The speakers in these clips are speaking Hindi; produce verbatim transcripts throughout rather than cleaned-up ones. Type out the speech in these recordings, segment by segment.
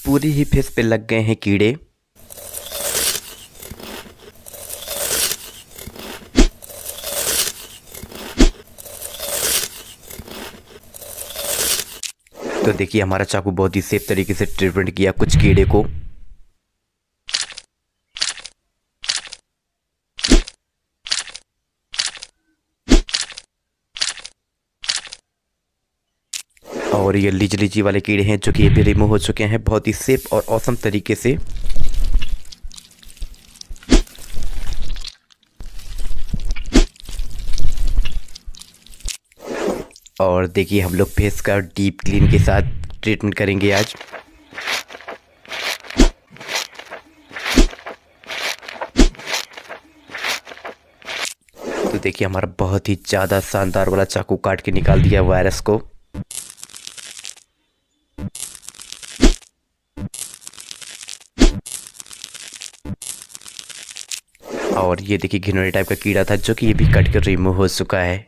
पूरी ही फेस पे लग गए हैं कीड़े। तो देखिए हमारा चाकू बहुत ही सेफ तरीके से ट्रीटमेंट किया कुछ कीड़े को। और ये लीची लीची वाले कीड़े हैं जो कि ये भी रिमूव हो चुके हैं बहुत ही सेफ और ऑसम तरीके से। और देखिए हम लोग फेस का डीप क्लीन के साथ ट्रीटमेंट करेंगे आज। तो देखिए हमारा बहुत ही ज़्यादा शानदार वाला चाकू काट के निकाल दिया वायरस को। और ये देखिए घिनौने टाइप का कीड़ा था जो कि ये भी कट कर रिमूव हो चुका है।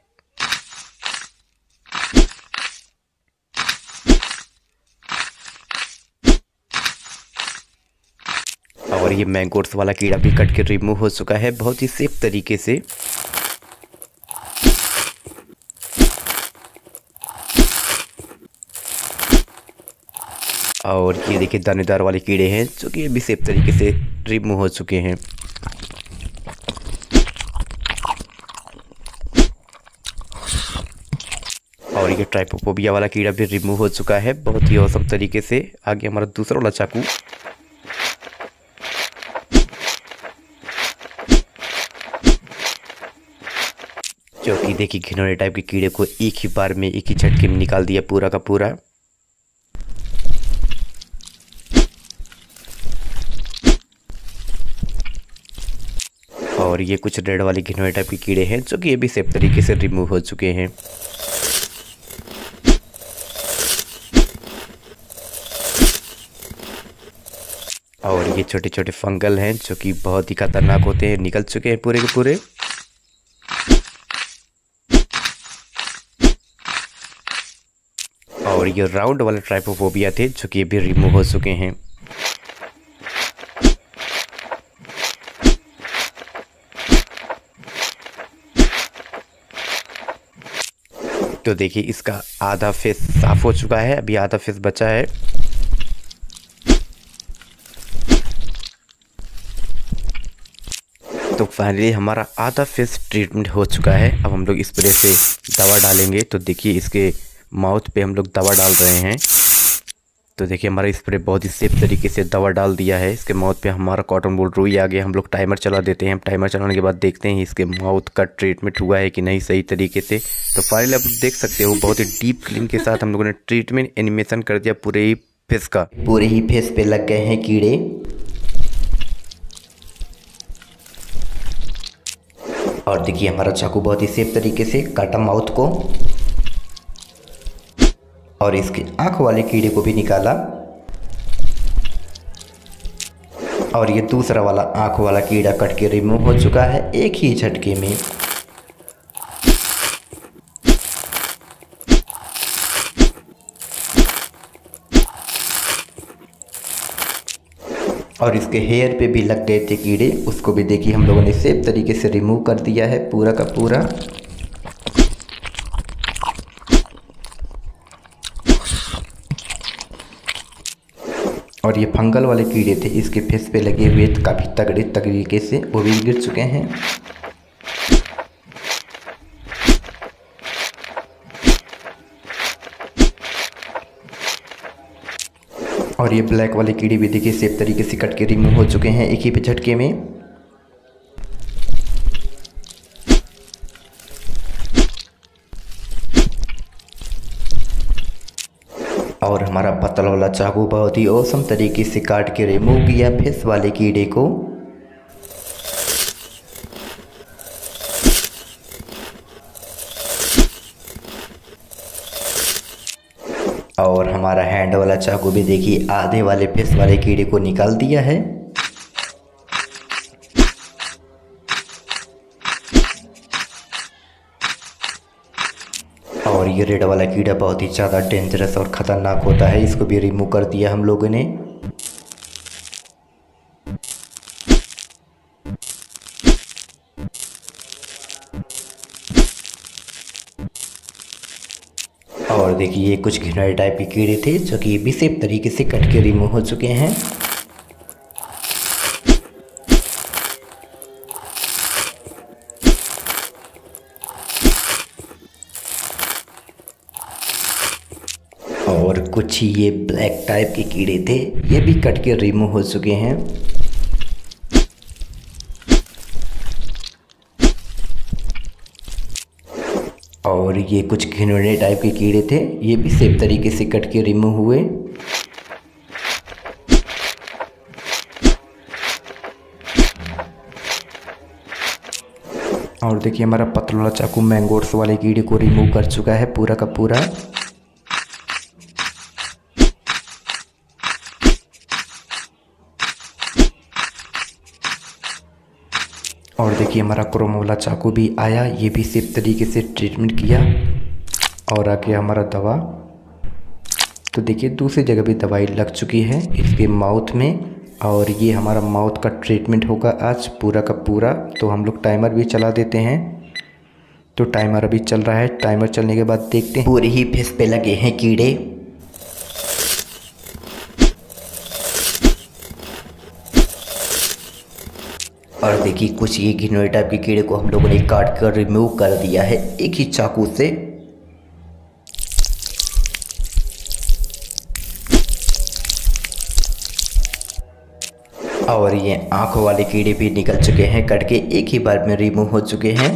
और ये मैंगोर्स वाला कीड़ा भी कट के रिमूव हो चुका है बहुत ही सेफ तरीके से। और ये देखिए दानेदार वाले कीड़े हैं जो कि ये भी सेफ तरीके से रिमूव हो चुके हैं। और ये ट्राइपोफोबिया वाला कीड़ा भी रिमूव हो चुका है बहुत ही औसम तरीके से। आगे हमारा दूसरा वाला चाकू। जो कि देखिए घिनौने टाइप के कीड़े को एक ही बार में एक ही झटके में निकाल दिया पूरा का पूरा। और ये कुछ रेड वाले घिनौने टाइप के कीड़े हैं जो कि ये भी सेफ तरीके से रिमूव हो चुके हैं। और ये छोटे छोटे फंगल हैं जो कि बहुत ही खतरनाक होते हैं निकल चुके हैं पूरे के पूरे। और ये राउंड वाले ट्राइपोफोबिया थे जो कि ये भी रिमूव हो चुके हैं। तो देखिए इसका आधा फेस साफ हो चुका है अभी आधा फेस बचा है। तो फाइनली हमारा आधा फेस ट्रीटमेंट हो चुका है। अब हम लोग स्प्रे से दवा डालेंगे। तो देखिए इसके माउथ पे हम लोग दवा डाल रहे हैं। तो देखिए हमारा स्प्रे बहुत ही सेफ तरीके से दवा डाल दिया है इसके माउथ पे। हमारा कॉटन बॉल रुई आ गया। हम लोग टाइमर चला देते हैं। हम टाइमर चलाने के बाद देखते हैं इसके माउथ का ट्रीटमेंट हुआ है कि नहीं सही तरीके से। तो फाइनली आप देख सकते हो बहुत ही डीप क्लीन के साथ हम लोगों ने ट्रीटमेंट एनिमेशन कर दिया पूरे ही फेस का। पूरे ही फेस पे लग गए हैं कीड़े। और देखिए हमारा चाकू बहुत ही सेफ तरीके से काटा माउथ को। और इसके आंख वाले कीड़े को भी निकाला। और ये दूसरा वाला आंख वाला कीड़ा कट के रिमूव हो चुका है एक ही झटके में। और इसके हेयर पे भी लग गए थे कीड़े, उसको भी देखिए हम लोगों ने सेफ तरीके से रिमूव कर दिया है पूरा का पूरा। और ये फंगल वाले कीड़े थे इसके फेस पे लगे हुए काफ़ी तगड़े तरीके से, वो भी गिर चुके हैं। और ये ब्लैक वाले कीड़े भी देखिए सेफ तरीके से कट के रिमूव हो चुके हैं एक ही पे झटके में। और हमारा पतला वाला चाकू बहुत ही औसम तरीके से काट के रिमूव किया फेस वाले कीड़े को। और हमारा हैंड वाला चाकू भी देखिए आधे वाले फेस वाले कीड़े को निकाल दिया है। और ये रेड वाला कीड़ा बहुत ही ज़्यादा डेंजरस और ख़तरनाक होता है, इसको भी रिमूव कर दिया हम लोगों ने। और देखिए ये कुछ घिनौने टाइप के कीड़े थे जो कि बेसेफ तरीके से कट के रिमूव हो चुके हैं। और कुछ ये ब्लैक टाइप के कीड़े थे, ये भी कट के रिमूव हो चुके हैं। और ये कुछ घिनौने टाइप के कीड़े थे, ये भी सेफ तरीके से कट के रिमूव हुए। और देखिए हमारा पतला वाला चाकू मैंगोर्स वाले कीड़े को रिमूव कर चुका है पूरा का पूरा। और देखिए हमारा क्रोमो वाला चाकू भी आया, ये भी सेफ तरीके से ट्रीटमेंट किया। और आ गया हमारा दवा। तो देखिए दूसरी जगह भी दवाई लग चुकी है इसके माउथ में। और ये हमारा माउथ का ट्रीटमेंट होगा आज पूरा का पूरा। तो हम लोग टाइमर भी चला देते हैं। तो टाइमर अभी चल रहा है, टाइमर चलने के बाद देखते हैं। पूरे ही फेस पे लगे हैं कीड़े। और देखिए कुछ ये घिनौने टाइप के कीड़े को हम लोगों ने काट कर रिमूव कर दिया है एक ही चाकू से। और ये आंखों वाले कीड़े भी निकल चुके हैं, कट के एक ही बार में रिमूव हो चुके हैं।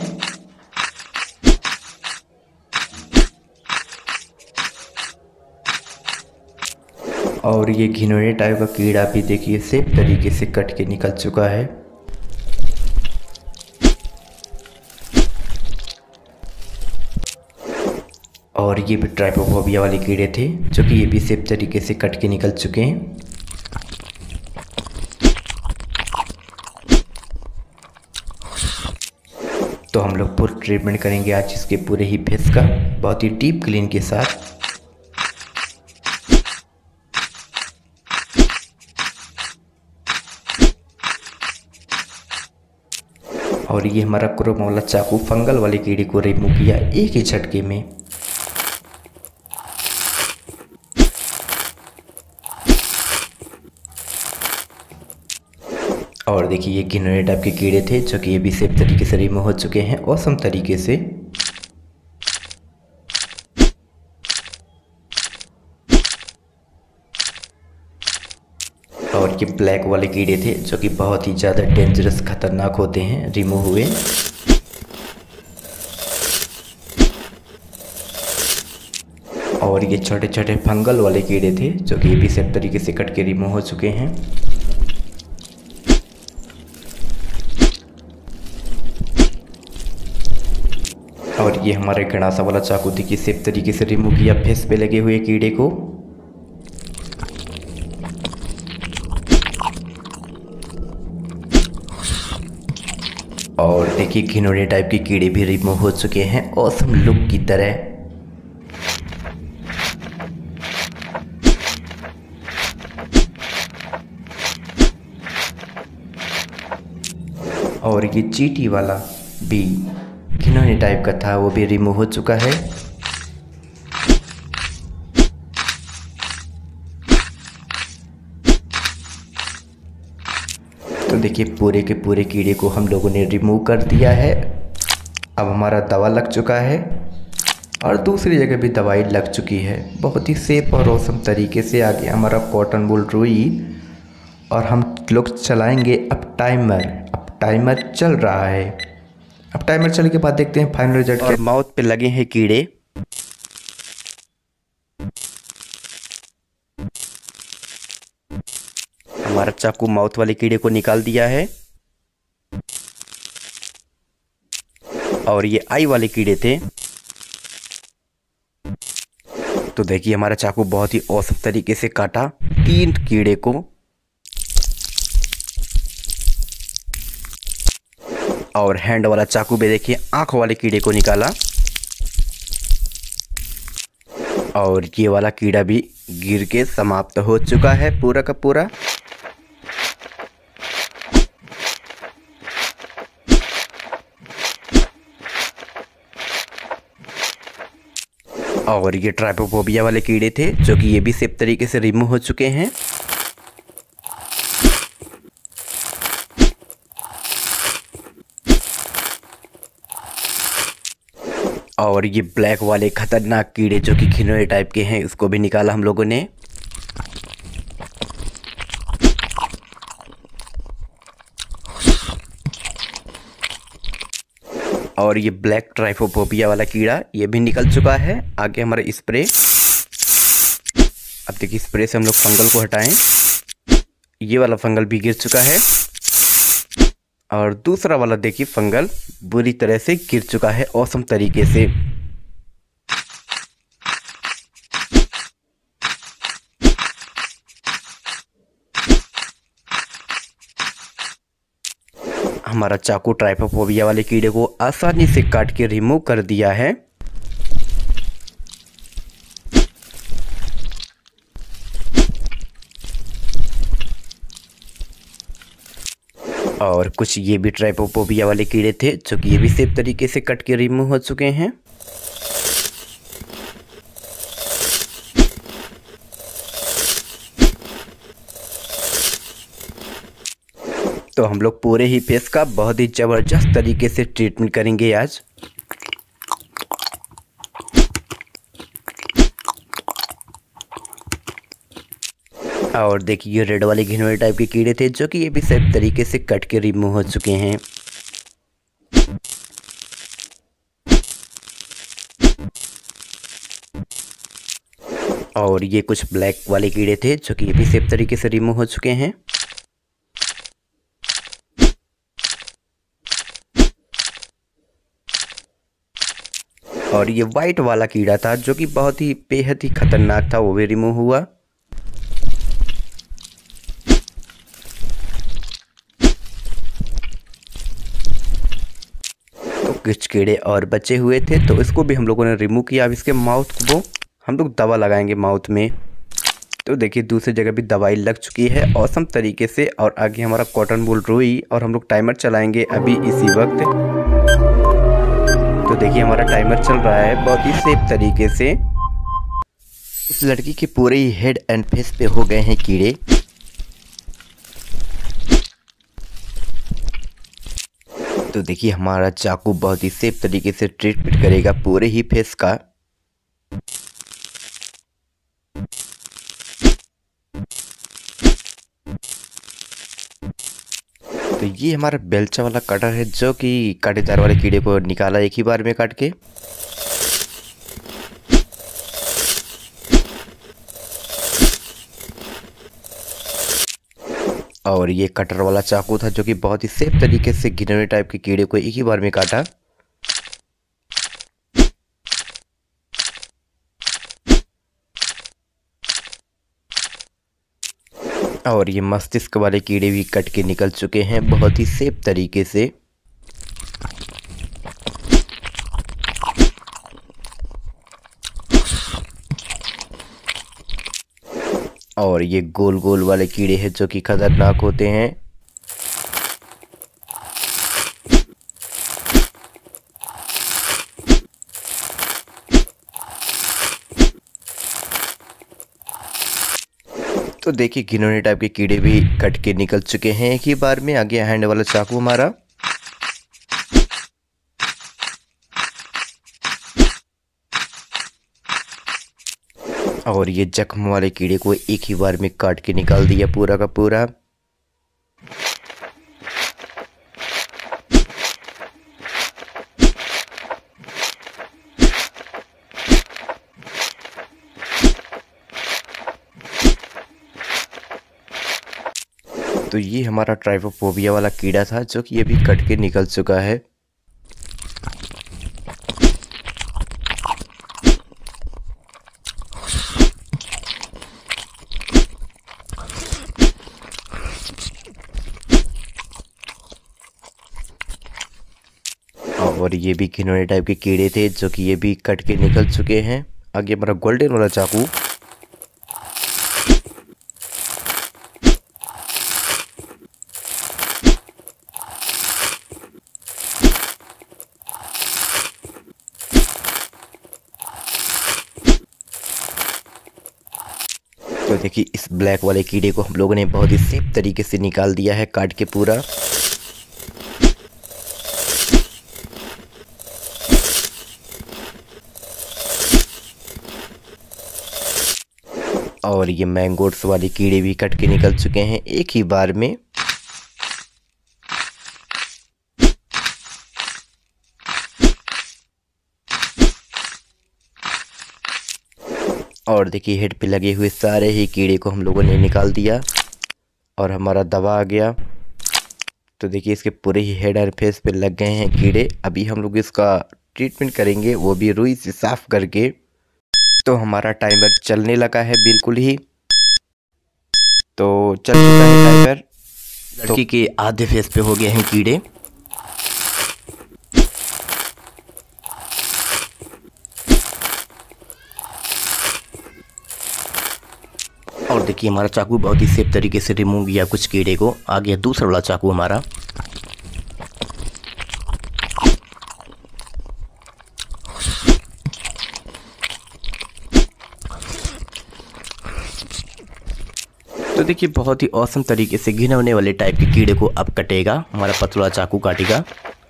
और ये घिनौने टाइप का कीड़ा भी देखिए सेफ तरीके से कट के निकल चुका है। और ये भी ट्राइपोफोबिया वाले कीड़े थे जो कि ये भी सेफ तरीके से कट के निकल चुके हैं। तो हम लोग पूरा ट्रीटमेंट करेंगे आज इसके पूरे ही फेस का, बहुत ही डीप क्लीन के साथ। और ये हमारा क्रोमो वाला चाकू फंगल वाले कीड़े को रिमूव किया एक ही झटके में। और देखिए ये घिनौने टाइप के कीड़े थे जो कि ये भी सेफ तरीके से रिमूव हो चुके हैं औसम तरीके से। और ये ब्लैक वाले कीड़े थे जो कि बहुत ही ज़्यादा डेंजरस खतरनाक होते हैं, रिमूव हुए। और ये छोटे छोटे फंगल वाले कीड़े थे जो कि ये भी सेफ तरीके से कट के रिमूव हो चुके हैं। और ये हमारे गणासा वाला चाकू देखिए सेफ तरीके से रिमूव किया फेस पे लगे हुए कीड़े को। और देखिए घिनौने टाइप के कीड़े भी रिमूव हो चुके हैं ऑसम लुक की तरह। और ये चींटी वाला भी घिनौने टाइप का था, वो भी रिमूव हो चुका है। तो देखिए पूरे के पूरे कीड़े को हम लोगों ने रिमूव कर दिया है। अब हमारा दवा लग चुका है और दूसरी जगह भी दवाई लग चुकी है। बहुत ही सेफ और औसम तरीके से आ गया हमारा कॉटन वूल रुई। और हम लोग चलाएंगे अब टाइमर। अब टाइमर चल रहा है। अब टाइमर चलने के बाद देखते हैं फाइनल रिजल्ट। और माउथ पे लगे हैं कीड़े। हमारा चाकू माउथ वाले कीड़े को निकाल दिया है। और ये आई वाले कीड़े थे। तो देखिए हमारा चाकू बहुत ही औसम तरीके से काटा तीन कीड़े को। और हैंड वाला चाकू भी देखिए आंख वाले कीड़े को निकाला। और ये वाला कीड़ा भी गिर के समाप्त हो चुका है पूरा का पूरा। और ये ट्राइपोफोबिया वाले कीड़े थे जो कि ये भी सेफ तरीके से रिमूव हो चुके हैं। और ये ब्लैक वाले खतरनाक कीड़े जो कि घिनौने टाइप के हैं, उसको भी निकाला हम लोगों ने। और ये ब्लैक ट्राइफोफोबिया वाला कीड़ा ये भी निकल चुका है। आगे हमारा स्प्रे, अब देखिए स्प्रे से हम लोग फंगल को हटाएं। ये वाला फंगल भी गिर चुका है और दूसरा वाला देखिए फंगल बुरी तरह से गिर चुका है औसम तरीके से। हमारा चाकू ट्राइफोफोबिया वाले कीड़े को आसानी से काट के रिमूव कर दिया है। और कुछ ये भी ट्राइफोफोबिया वाले कीड़े थे जो कि ये भी सेफ तरीके से कट के रिमूव हो चुके हैं। तो हम लोग पूरे ही फेस का बहुत ही ज़बरदस्त तरीके से ट्रीटमेंट करेंगे आज। और देखिए ये रेड वाले घिनौने टाइप के कीड़े थे जो कि ये भी सेफ तरीके से कट के रिमूव हो चुके हैं। और ये कुछ ब्लैक वाले कीड़े थे जो कि ये भी सेफ तरीके से रिमूव हो चुके हैं। और ये वाइट वाला कीड़ा था जो कि बहुत ही बेहद ही खतरनाक था, वो भी रिमूव हुआ। तो कुछ कीड़े और बचे हुए थे तो इसको भी हम लोगों ने रिमूव किया। अब इसके माउथ को हम लोग दवा लगाएंगे माउथ में। तो देखिए दूसरी जगह भी दवाई लग चुकी है औसम तरीके से। और आगे हमारा कॉटन वूल रुई और हम लोग टाइमर चलाएंगे अभी इसी वक्त। तो देखिए हमारा टाइमर चल रहा है बहुत ही सेफ तरीके से। इस लड़की के पूरे ही हेड एंड फेस पे हो गए हैं कीड़े। तो देखिए हमारा चाकू बहुत ही सेफ तरीके से ट्रीटमेंट करेगा पूरे ही फेस का। तो ये हमारा बेलचा वाला कटर है जो कि कांटेदार वाले कीड़े को निकाला एक ही बार में काट के। और ये कटर वाला चाकू था जो कि बहुत ही सेफ तरीके से घिनौने टाइप के कीड़े को एक ही बार में काटा। और ये मस्तिष्क वाले कीड़े भी कट के निकल चुके हैं बहुत ही सेफ तरीके से। और ये गोल गोल वाले कीड़े हैं जो कि खतरनाक होते हैं। तो देखिए घिनौने टाइप के कीड़े भी कट के निकल चुके हैं एक ही बार में। आगे हैंड वाला चाकू हमारा। और ये जख्म वाले कीड़े को एक ही बार में काट के निकाल दिया पूरा का पूरा। तो ये हमारा ट्राइफोफोबिया वाला कीड़ा था जो कि ये भी कट के निकल चुका है। और ये भी घिनौने टाइप के कीड़े थे जो कि ये भी कट के निकल चुके हैं। आगे हमारा गोल्डन वाला चाकू। तो देखिए इस ब्लैक वाले कीड़े को हम लोगों ने बहुत ही सेफ तरीके से निकाल दिया है काट के पूरा। और ये मैंगोट्स वाले कीड़े भी कट के निकल चुके हैं एक ही बार में। और देखिए हेड पे लगे हुए सारे ही कीड़े को हम लोगों ने निकाल दिया और हमारा दवा आ गया। तो देखिए इसके पूरे ही हेड और फेस पे लग गए हैं कीड़े। अभी हम लोग इसका ट्रीटमेंट करेंगे, वो भी रुई से साफ करके। तो हमारा टाइमर चलने लगा है बिल्कुल ही, तो चल चुका है टाइमर। लड़की के आधे फेस पे हो गए हैं कीड़े। और देखिए हमारा चाकू बहुत ही सेफ तरीके से रिमूव किया कुछ कीड़े को। आ गया दूसरा वाला चाकू हमारा। तो देखिए बहुत ही औसम तरीके से घिनौने वाले टाइप के कीड़े को अब कटेगा हमारा पतला चाकू, काटेगा।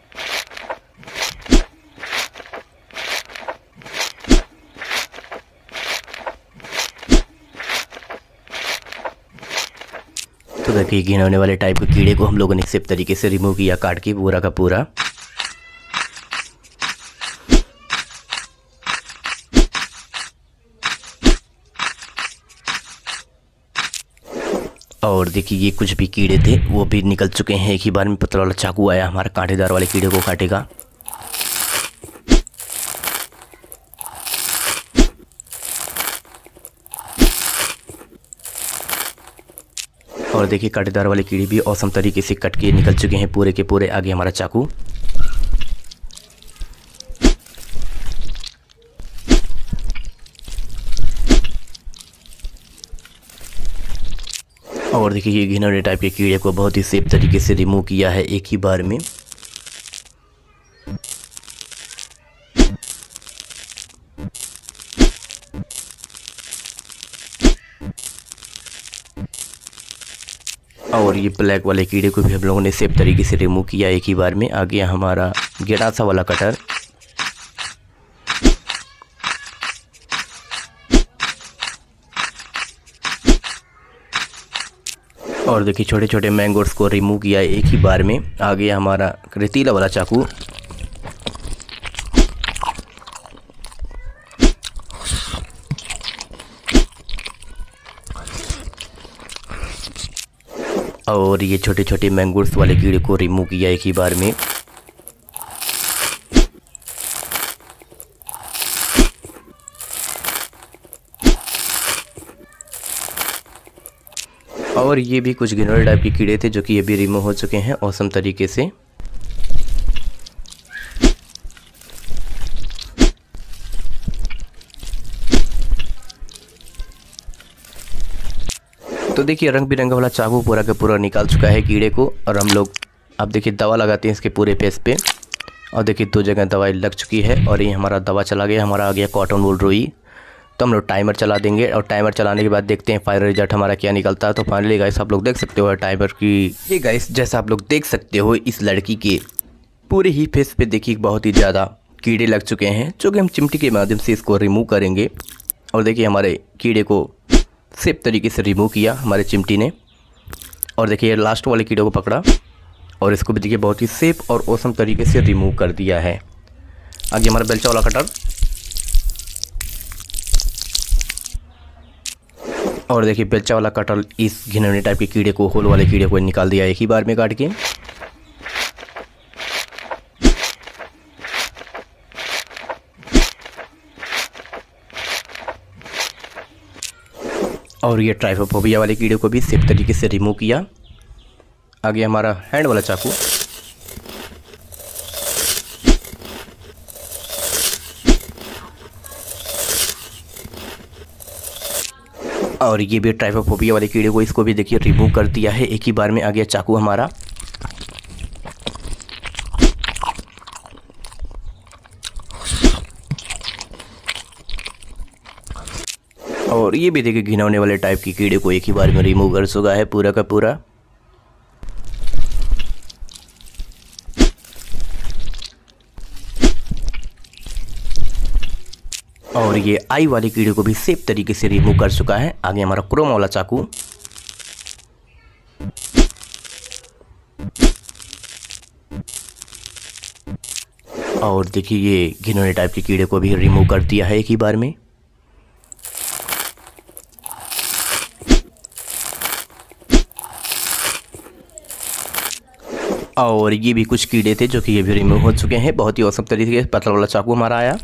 तो देखिए घिनौने वाले टाइप के कीड़े को हम लोगों ने सेफ तरीके से रिमूव किया काट के पूरा का पूरा। और देखिए ये कुछ भी कीड़े थे वो भी निकल चुके हैं एक ही बार में। पतला वाला चाकू आया हमारा कांटेदार वाले कीड़े को काटेगा। और देखिए कांटेदार वाले कीड़े भी औसम तरीके से कट के निकल चुके हैं पूरे के पूरे। आगे हमारा चाकू। और देखिए ये घिनौने टाइप के कीड़े को बहुत ही सेफ तरीके से रिमूव किया है एक ही बार में। और ये ब्लैक वाले कीड़े को भी हम लोगों ने सेफ तरीके से रिमूव किया एक ही बार में। आ गया हमारा गेड़ासा वाला कटर। और देखिए छोटे छोटे मैंगोट्स को रिमूव किया एक ही बार में। आ गया हमारा रेतीला वाला चाकू। और ये छोटे छोटे मैंगोट्स वाले कीड़े को रिमूव किया एक ही बार में। और ये भी कुछ घिनौने टाइप के कीड़े थे जो कि ये भी रिमूव हो चुके हैं औसम तरीके से। तो देखिए रंग बिरंगा वाला चाकू पूरा का पूरा निकाल चुका है कीड़े को। और हम लोग अब देखिए दवा लगाते हैं इसके पूरे फेस पे। और देखिए दो जगह दवाई लग चुकी है और ये हमारा दवा चला गया। हमारा आ गया कॉटन वूल रुई। तो हम लोग टाइमर चला देंगे और टाइमर चलाने के बाद देखते हैं फाइनल रिजल्ट हमारा क्या निकलता है। तो फाइनली गाइस आप लोग देख सकते हो टाइमर की ये गाइस जैसा आप लोग देख सकते हो इस लड़की के पूरे ही फेस पे देखिए बहुत ही ज़्यादा कीड़े लग चुके हैं जो कि हम चिमटी के माध्यम से इसको रिमूव करेंगे। और देखिए हमारे कीड़े को सेफ तरीके से रिमूव किया हमारे चिमटी ने। और देखिए लास्ट वाले कीड़े को पकड़ा और इसको भी देखिए बहुत ही सेफ और औसम तरीके से रिमूव कर दिया है। आगे हमारा बेलचा वाला कटर। और देखिए बेलचा वाला कटर इस घिनौने टाइप के कीड़े को, होल वाले कीड़े को निकाल दिया एक ही बार में काट के। और ये ट्राइफोफोबिया वाले कीड़े को भी सेफ तरीके से रिमूव किया। आगे हमारा हैंड वाला चाकू। और ये भी ट्राइफोफोबिया वाले कीड़े को, इसको भी देखिए रिमूव कर दिया है एक ही बार में। आ गया चाकू हमारा। और ये भी देखिए घिनौने वाले टाइप की कीड़े को एक ही बार में रिमूव कर चुका है पूरा का पूरा। और ये आई वाले कीड़े को भी सेफ तरीके से रिमूव कर चुका है। आगे हमारा क्रोम वाला चाकू, और देखिए ये घिनौने टाइप के कीड़े को भी रिमूव कर दिया है एक ही बार में। और ये भी कुछ कीड़े थे जो कि ये भी रिमूव हो चुके हैं। बहुत ही औसम तरीके से पतला वाला चाकू हमारा आया।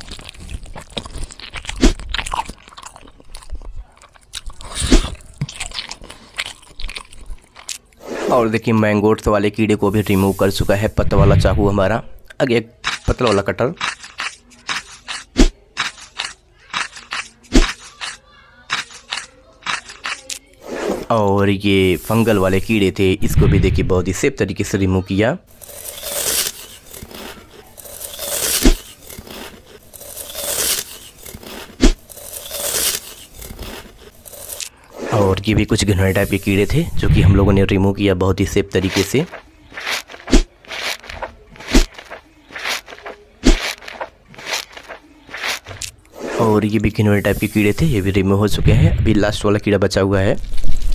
और देखिए मैंगोट्स वाले कीड़े को भी रिमूव कर चुका है पतला वाला चाकू हमारा। आगे एक पतला वाला कटर, और ये फंगल वाले कीड़े थे, इसको भी देखिए बहुत ही सेफ तरीके से रिमूव किया। और ये भी कुछ घिनौने टाइप के कीड़े थे जो कि हम लोगों ने रिमूव किया बहुत ही सेफ तरीके से। और ये भी घिनौने टाइप के कीड़े थे, ये भी रिमूव हो चुके हैं। अभी लास्ट वाला कीड़ा बचा हुआ है।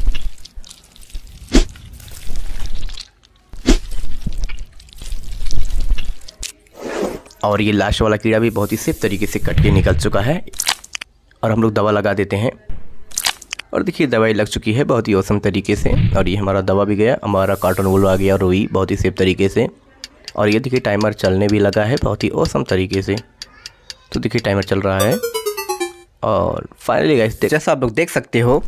और ये लास्ट वाला कीड़ा भी बहुत ही सेफ तरीके से कट के निकल चुका है। और हम लोग दवा लगा देते हैं। और देखिए दवाई लग चुकी है बहुत ही औसम तरीके से। और ये हमारा दवा भी गया, हमारा कार्टून वुल आ गया रोई बहुत ही सेफ तरीके से। और ये देखिए टाइमर चलने भी लगा है बहुत ही औसम तरीके से। तो देखिए टाइमर चल रहा है। और फाइनली गाइस जैसा आप लोग देख सकते हो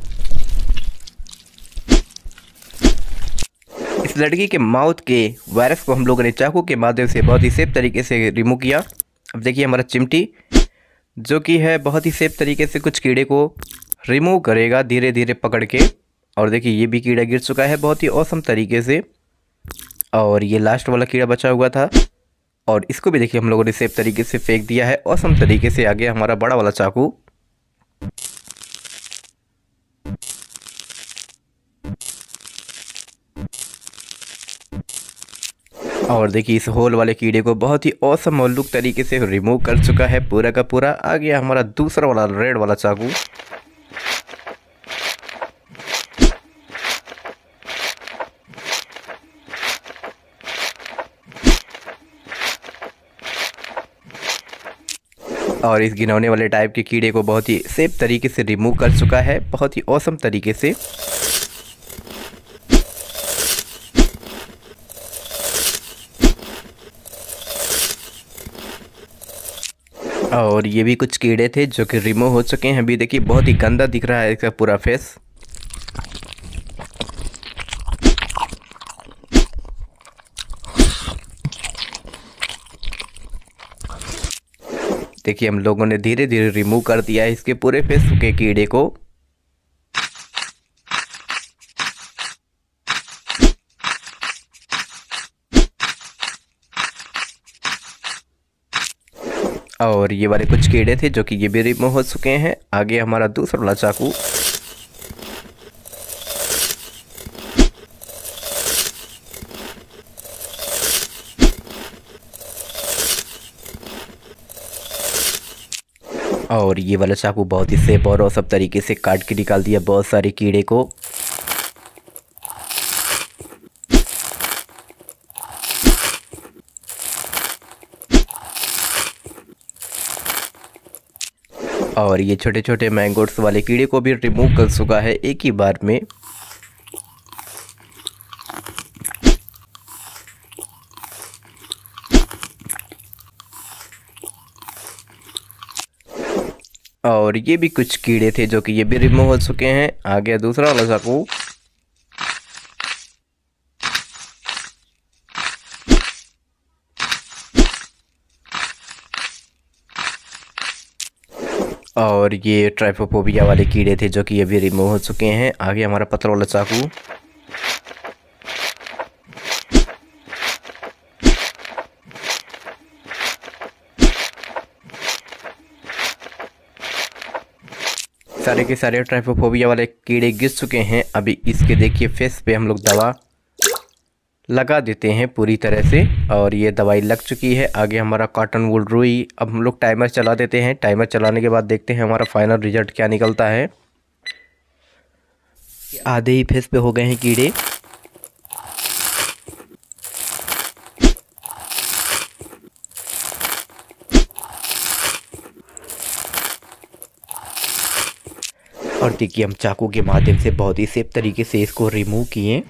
इस लड़की के माउथ के वायरस को हम लोगों ने चाकू के माध्यम से बहुत ही सेफ तरीके से रिमूव किया। अब देखिए हमारा चिमटी जो कि है बहुत ही सेफ तरीके से कुछ कीड़े को रिमूव करेगा धीरे धीरे पकड़ के। और देखिए ये भी कीड़ा गिर चुका है बहुत ही औसम तरीके से। और ये लास्ट वाला कीड़ा बचा हुआ था और इसको भी देखिए हम लोगों ने सेफ तरीके से फेंक दिया है औसम तरीके से। आगे हमारा बड़ा वाला चाकू, और देखिए इस होल वाले कीड़े को बहुत ही औसम और लुक तरीके से रिमूव कर चुका है पूरा का पूरा। आ गया हमारा दूसरा वाला रेड वाला चाकू। और इस घिनौने वाले टाइप के कीड़े को बहुत ही सेफ तरीके से रिमूव कर चुका है बहुत ही औसम तरीके से। और ये भी कुछ कीड़े थे जो कि रिमूव हो चुके हैं। अभी देखिए बहुत ही गंदा दिख रहा है इसका पूरा फेस। देखिए हम लोगों ने धीरे धीरे रिमूव कर दिया है इसके पूरे फेस के कीड़े को। और ये वाले कुछ कीड़े थे जो कि ये भी रिमूव हो चुके हैं। आगे हमारा दूसरा वाला चाकू, और ये वाला चाकू बहुत ही सेफ और सब तरीके से काट के निकाल दिया बहुत सारे कीड़े को। और ये छोटे छोटे मैंगोट्स वाले कीड़े को भी रिमूव कर चुका है एक ही बार में। और ये भी कुछ कीड़े थे जो कि ये भी रिमूव हो चुके हैं। आ गया दूसरा वाला चाकू, और ये ट्राइफोफोबिया वाले कीड़े थे जो कि ये भी रिमूव हो चुके हैं। आगे हमारा पतला वाला चाकू, सारे के सारे ट्राइफोफोबिया वाले कीड़े गिर चुके हैं। अभी इसके देखिए फेस पे हम लोग दवा लगा देते हैं पूरी तरह से, और ये दवाई लग चुकी है। आगे हमारा कॉटन वूल रुई। अब हम लोग टाइमर चला देते हैं। टाइमर चलाने के बाद देखते हैं हमारा फाइनल रिजल्ट क्या निकलता है। आधे ही फेस पे हो गए हैं कीड़े। और देखिए हम चाकू के माध्यम से बहुत ही सेफ तरीके से इसको रिमूव किए।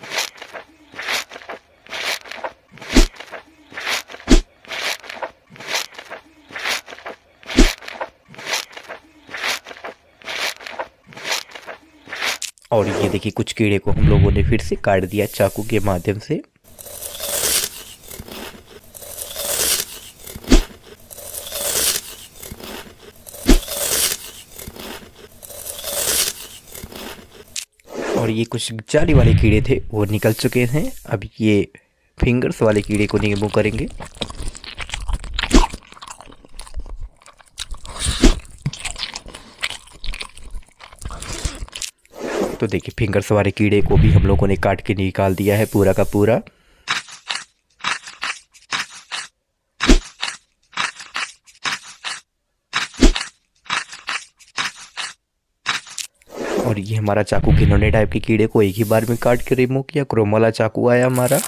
और ये देखिए कुछ कीड़े को हम लोगों ने फिर से काट दिया चाकू के माध्यम से। और ये कुछ जाली वाले कीड़े थे वो निकल चुके हैं। अब ये फिंगर्स वाले कीड़े को रिमूव करेंगे। तो देखिए फिंगर्स वाले कीड़े को भी हम लोगों ने काट के निकाल दिया है पूरा का पूरा। और ये हमारा चाकू घिनौने टाइप के कीड़े को एक ही बार में काट के रिमूव किया। क्रोम वाला चाकू आया हमारा।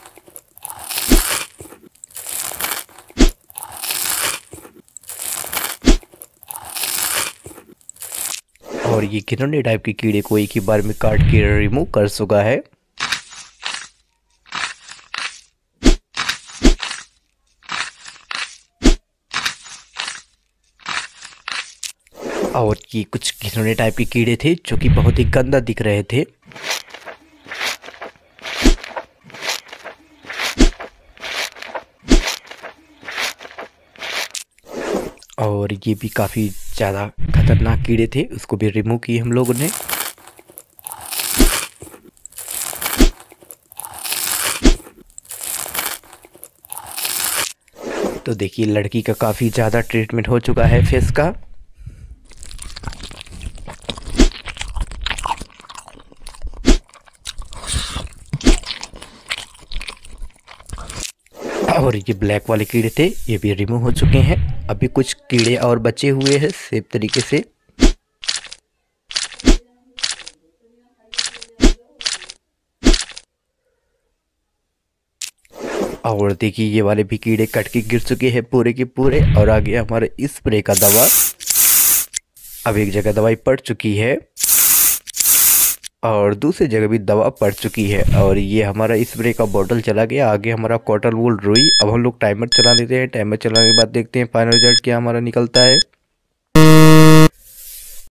और ये घिनौने टाइप के कीड़े को एक ही बार में काट के रिमूव कर चुका है। और ये कुछ घिनौने टाइप के कीड़े थे जो कि बहुत ही गंदा दिख रहे थे। और ये भी काफ़ी ज़्यादा खतरनाक कीड़े थे, उसको भी रिमूव किए हम लोगों ने। तो देखिए लड़की का काफ़ी ज़्यादा ट्रीटमेंट हो चुका है फेस का। और ये ब्लैक वाले कीड़े थे ये भी रिमूव हो चुके हैं। अभी कुछ कीड़े और बचे हुए हैं सेफ तरीके से। और देखिए ये वाले भी कीड़े कट के गिर चुके हैं पूरे के पूरे। और आगे हमारे स्प्रे का दवा, अब एक जगह दवाई पड़ चुकी है और दूसरी जगह भी दवा पड़ चुकी है। और ये हमारा स्प्रे का बोतल चला गया। आगे हमारा कॉटन वूल रुई। अब हम लोग टाइमर चला देते हैं। टाइमर चलाने के बाद देखते हैं फाइनल रिजल्ट क्या हमारा निकलता है।